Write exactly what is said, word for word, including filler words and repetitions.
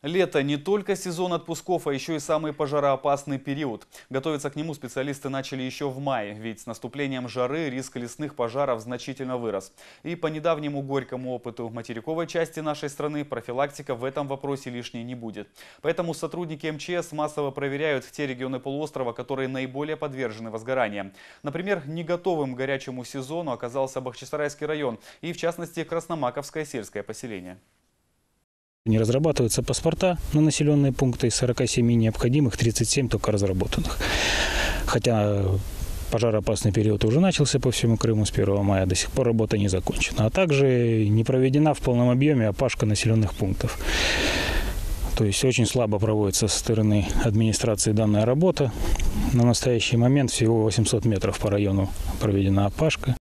Лето не только сезон отпусков, а еще и самый пожароопасный период. Готовиться к нему специалисты начали еще в мае, ведь с наступлением жары риск лесных пожаров значительно вырос. И по недавнему горькому опыту материковой части нашей страны профилактика в этом вопросе лишней не будет. Поэтому сотрудники эм че эс массово проверяют те регионы полуострова, которые наиболее подвержены возгораниям. Например, не готовым к горячему сезону оказался Бахчисарайский район и, в частности, Красномаковское сельское поселение. Не разрабатываются паспорта на населенные пункты, из сорока семи необходимых тридцать семь только разработанных. Хотя пожароопасный период уже начался по всему Крыму с первого мая, до сих пор работа не закончена. А также не проведена в полном объеме опашка населенных пунктов. То есть очень слабо проводится со стороны администрации данная работа. На настоящий момент всего восемьсот метров по району проведена опашка.